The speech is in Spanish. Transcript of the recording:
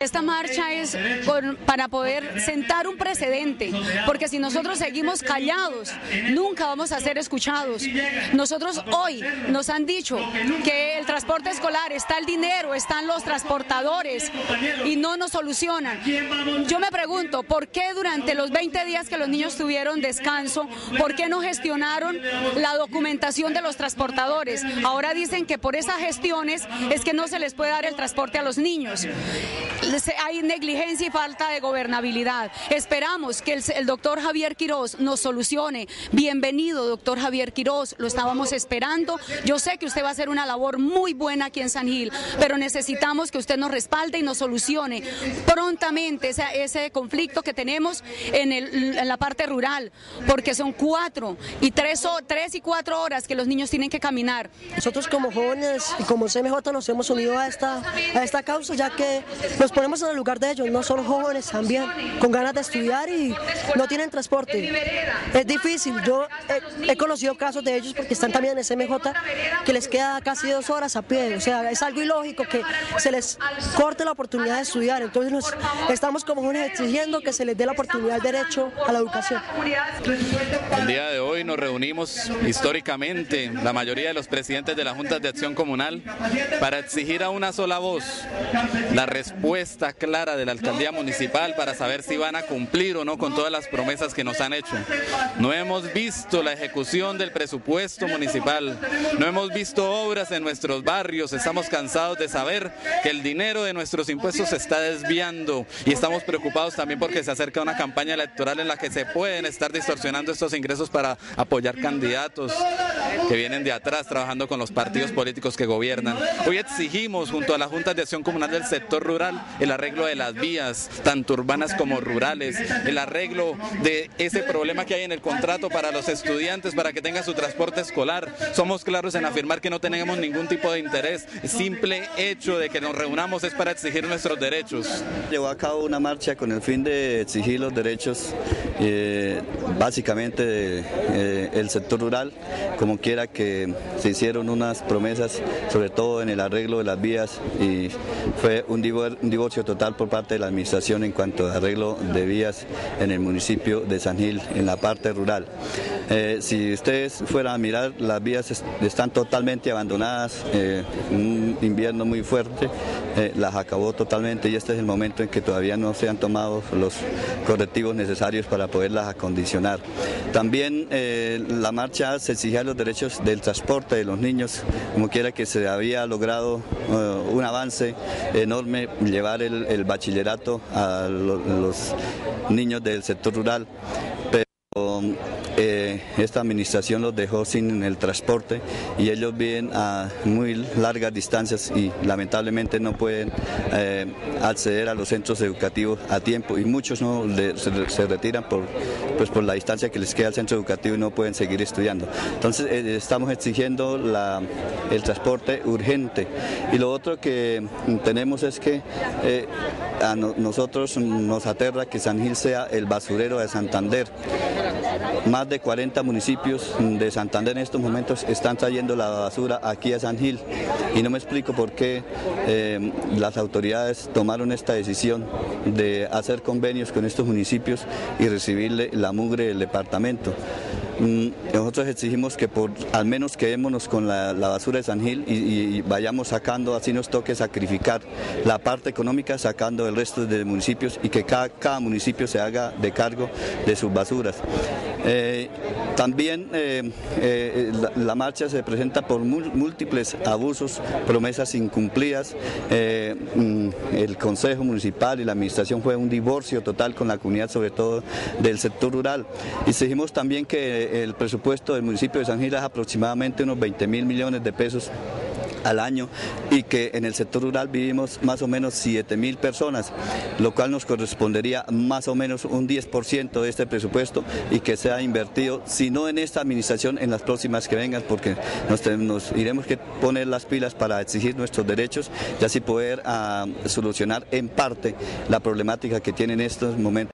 esta marcha es para poder sentar un precedente, porque si nosotros seguimos callados, nunca vamos a ser escuchados. Nosotros hoy nos han dicho que el transporte escolar, está el dinero, están los transportadores y no nos solucionan. Yo me pregunto, ¿por qué durante los 20 días que los niños tuvieron descanso, por qué no gestionaron la documentación de los transportadores? Ahora dicen que por esas gestiones es que no se les puede dar el transporte a los niños. Hay negligencia y falta de gobernabilidad. Esperamos que el doctor Javier Quirós nos solucione. Bienvenido, doctor Javier Quirós, lo estábamos esperando. Yo sé que usted va a hacer una labor muy buena aquí en San Gil, pero necesitamos que usted nos respalde y nos solucione prontamente ese conflicto que tenemos en la parte rural, porque son 4 y 3 y 4 horas que los niños tienen que caminar. Nosotros como jóvenes y como CMJ nos hemos unido a esta causa, ya que nos ponemos en el lugar de ellos, no son jóvenes también, con ganas de estudiar y no tienen transporte. Es difícil, yo he conocido casos de ellos porque están también en el CMJ, que les queda casi 2 horas a pie, o sea, es algo ilógico que se les corte la oportunidad de estudiar, entonces estamos como jóvenes exigiendo que se les dé la oportunidad, el derecho a la educación. El día de hoy nos reunimos históricamente, la mayoría de los presidentes de las Juntas de Acción Comunal, para exigir a una sola voz la respuesta clara de la alcaldía municipal para saber si van a cumplir o no con todas las promesas que nos han hecho. No hemos visto la ejecución del presupuesto municipal, no hemos visto obras en nuestros barrios, estamos cansados de saber que el dinero de nuestros impuestos se está desviando y estamos preocupados también porque se acerca una campaña electoral en la que se pueden estar distorsionando estos ingresos para apoyar candidatos que vienen de atrás trabajando con los partidos políticos que gobiernan. Hoy exigimos junto a las Juntas de Acción Comunal del sector rural el arreglo de las vías, tanto urbanas como rurales, el arreglo de ese problema que hay en el contrato para los estudiantes para que tengan su transporte escolar. Somos claros en afirmar que no tenemos ningún tipo de interés, el simple hecho de que nos reunamos es para exigir nuestros derechos. Llevó a cabo una marcha con el fin de exigir los derechos básicamente del sector rural, como quiera que se hicieron unas promesas, sobre todo en el arreglo de las vías, y fue un divorcio total por parte de la administración en cuanto a arreglo de vías en el municipio de San Gil, en la parte rural. Si ustedes fueran a mirar, las vías están totalmente abandonadas, un invierno muy fuerte las acabó totalmente y este es el momento en que todavía no se han tomado los correctivos necesarios para poderlas acondicionar. También la marcha se exigía los derechos del transporte de los niños, como quiera que se había logrado un avance enorme, llevar el bachillerato a los niños del sector rural. Esta administración los dejó sin el transporte y ellos viven a muy largas distancias y lamentablemente no pueden acceder a los centros educativos a tiempo y muchos no se retiran por la distancia que les queda al centro educativo y no pueden seguir estudiando. Entonces estamos exigiendo el transporte urgente y lo otro que tenemos es que a nosotros nos aterra que San Gil sea el basurero de Santander. Más de 40 municipios de Santander en estos momentos están trayendo la basura aquí a San Gil y no me explico por qué las autoridades tomaron esta decisión de hacer convenios con estos municipios y recibirle la mugre del departamento. Nosotros exigimos que al menos quedémonos con la basura de San Gil y vayamos sacando, así nos toque sacrificar la parte económica sacando el resto de municipios y que cada municipio se haga de cargo de sus basuras. También la marcha se presenta por múltiples abusos, promesas incumplidas. El Consejo Municipal y la Administración fue un divorcio total con la comunidad, sobre todo del sector rural. Exigimos también que el presupuesto del municipio de San Gil es aproximadamente unos 20.000 millones de pesos al año y que en el sector rural vivimos más o menos 7.000 personas, lo cual nos correspondería más o menos un 10% de este presupuesto y que sea invertido, si no en esta administración, en las próximas que vengan, porque nos iremos que poner las pilas para exigir nuestros derechos y así poder solucionar en parte la problemática que tienen estos momentos.